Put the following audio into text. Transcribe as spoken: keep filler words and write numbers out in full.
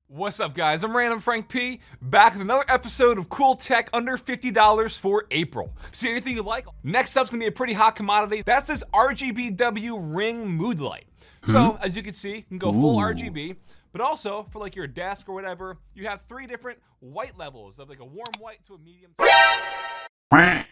What's up, guys? I'm Random Frank P, back with another episode of cool tech under fifty dollars for April. See anything you like? Next up's gonna be a pretty hot commodity. That's this R G B W ring mood light. Hmm? So, as you can see, you can go full Ooh. R G B, but also for like your desk or whatever, you have three different white levels of like a warm white to a medium.